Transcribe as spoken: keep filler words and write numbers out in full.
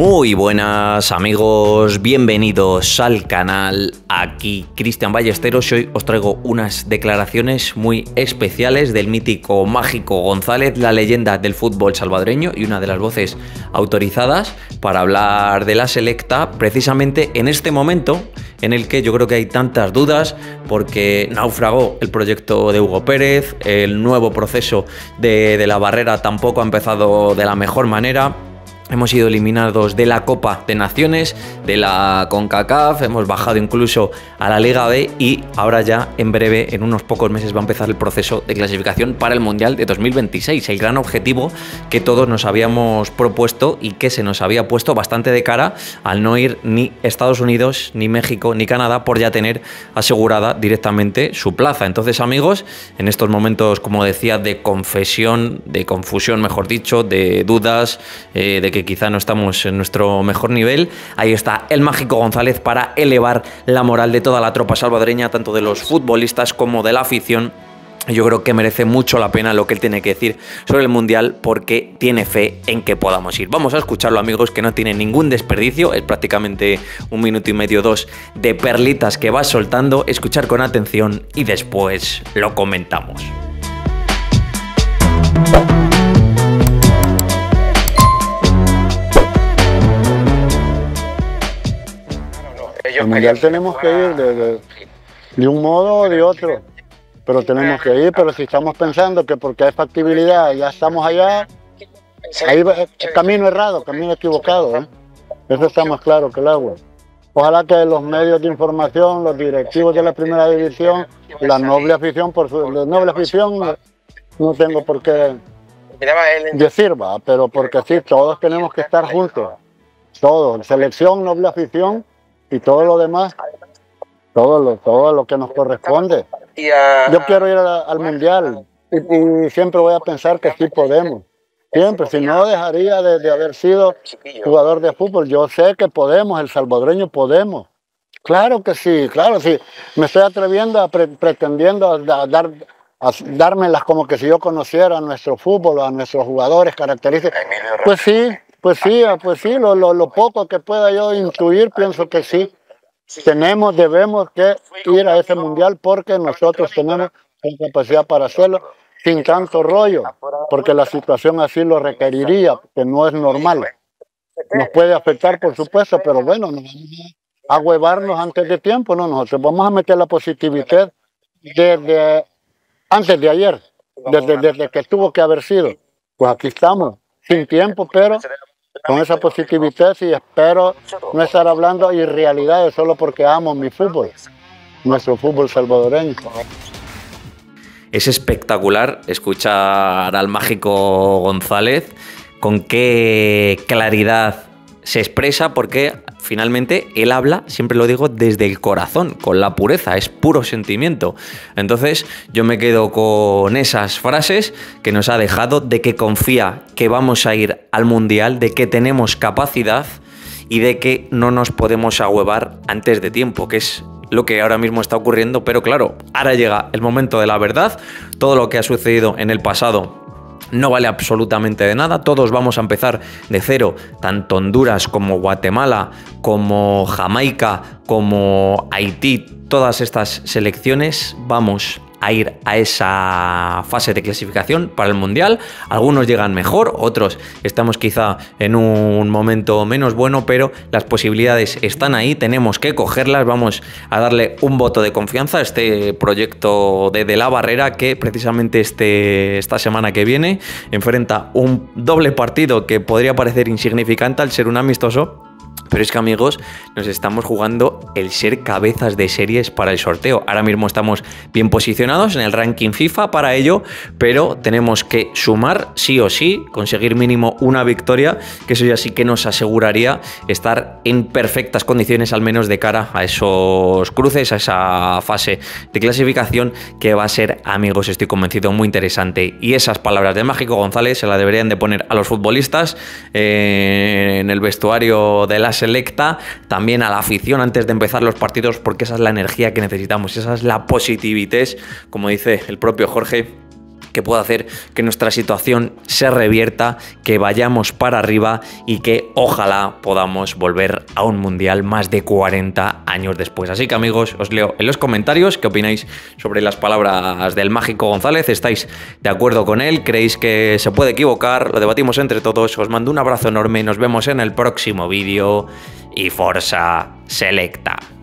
Muy buenas amigos, bienvenidos al canal, aquí Cristian Ballesteros. Hoy os traigo unas declaraciones muy especiales del mítico Mágico González, la leyenda del fútbol salvadoreño y una de las voces autorizadas para hablar de la selecta precisamente en este momento en el que yo creo que hay tantas dudas porque naufragó el proyecto de Hugo Pérez, el nuevo proceso de, de la Barrera tampoco ha empezado de la mejor manera. Hemos sido eliminados de la Copa de Naciones, de la CONCACAF, hemos bajado incluso a la Liga B y ahora ya en breve, en unos pocos meses, va a empezar el proceso de clasificación para el Mundial de dos mil veintiséis. El gran objetivo que todos nos habíamos propuesto y que se nos había puesto bastante de cara al no ir ni Estados Unidos, ni México, ni Canadá por ya tener asegurada directamente su plaza. Entonces, amigos, en estos momentos, como decía, de confesión, de confusión, mejor dicho, de dudas, eh, de que quizá no estamos en nuestro mejor nivel, ahí está el Mágico González para elevar la moral de toda la tropa salvadoreña, tanto de los futbolistas como de la afición. Yo creo que merece mucho la pena lo que él tiene que decir sobre el Mundial porque tiene fe en que podamos ir. Vamos a escucharlo, amigos, que no tiene ningún desperdicio, es prácticamente un minuto y medio, dos de perlitas que va soltando. Escuchar con atención y después lo comentamos. El Mundial tenemos que ir de, de, de un modo o de otro, pero tenemos que ir, pero si estamos pensando que porque hay factibilidad ya estamos allá, ahí va, camino errado, camino equivocado, ¿eh? Eso está más claro que el agua. Ojalá que los medios de información, los directivos de la primera división, la noble afición, por su la noble afición, no, no tengo por qué decir, va, pero porque sí, todos tenemos que estar juntos, todos, selección, noble afición, y todo lo demás, todo lo, todo lo que nos corresponde. Yo quiero ir a, al Mundial y, y siempre voy a pensar que sí podemos. Siempre, si no dejaría de, de haber sido jugador de fútbol. Yo sé que podemos, el salvadoreño podemos. Claro que sí, claro, sí. Me estoy atreviendo, a pre, pretendiendo a, a dar, a dármelas como que si yo conociera a nuestro fútbol, a nuestros jugadores, características. Pues sí. Pues sí, pues sí, lo, lo, lo poco que pueda yo intuir, pienso que sí. Tenemos, debemos que ir a ese mundial porque nosotros tenemos la capacidad para hacerlo sin tanto rollo, porque la situación así lo requeriría, que no es normal. Nos puede afectar, por supuesto, pero bueno, nos vamos a huevarnos antes de tiempo, ¿no? Nosotros vamos a meter la positividad desde antes de ayer, desde, desde que tuvo que haber sido. Pues aquí estamos, sin tiempo, pero con esa positividad y espero no estar hablando irrealidades solo porque amo mi fútbol, nuestro fútbol salvadoreño. Es espectacular escuchar al Mágico González, con qué claridad se expresa, porque finalmente él habla, siempre lo digo, desde el corazón, con la pureza, es puro sentimiento. Entonces yo me quedo con esas frases que nos ha dejado, de que confía que vamos a ir al Mundial, de que tenemos capacidad y de que no nos podemos ahuevar antes de tiempo, que es lo que ahora mismo está ocurriendo. Pero claro, ahora llega el momento de la verdad. Todo lo que ha sucedido en el pasado no vale absolutamente de nada, todos vamos a empezar de cero, tanto Honduras como Guatemala, como Jamaica, como Haití, todas estas selecciones vamos a ir a esa fase de clasificación para el Mundial. Algunos llegan mejor, otros estamos quizá en un momento menos bueno, pero las posibilidades están ahí, tenemos que cogerlas. Vamos a darle un voto de confianza a este proyecto de, de la Barrera, que precisamente este, esta semana que viene enfrenta un doble partido que podría parecer insignificante al ser un amistoso. Pero es que, amigos, nos estamos jugando el ser cabezas de series para el sorteo. Ahora mismo estamos bien posicionados en el ranking FIFA para ello, pero tenemos que sumar sí o sí, conseguir mínimo una victoria, que eso ya sí que nos aseguraría estar en perfectas condiciones, al menos de cara a esos cruces, a esa fase de clasificación que va a ser, amigos, estoy convencido, muy interesante. Y esas palabras de Mágico González se las deberían de poner a los futbolistas eh, en el vestuario de las selecta, también a la afición antes de empezar los partidos, porque esa es la energía que necesitamos, esa es la positividad, como dice el propio Jorge, que pueda hacer que nuestra situación se revierta, que vayamos para arriba y que ojalá podamos volver a un mundial más de cuarenta años después. Así que amigos, os leo en los comentarios qué opináis sobre las palabras del Mágico González. ¿Estáis de acuerdo con él? ¿Creéis que se puede equivocar? Lo debatimos entre todos. Os mando un abrazo enorme, nos vemos en el próximo vídeo y Forza Selecta.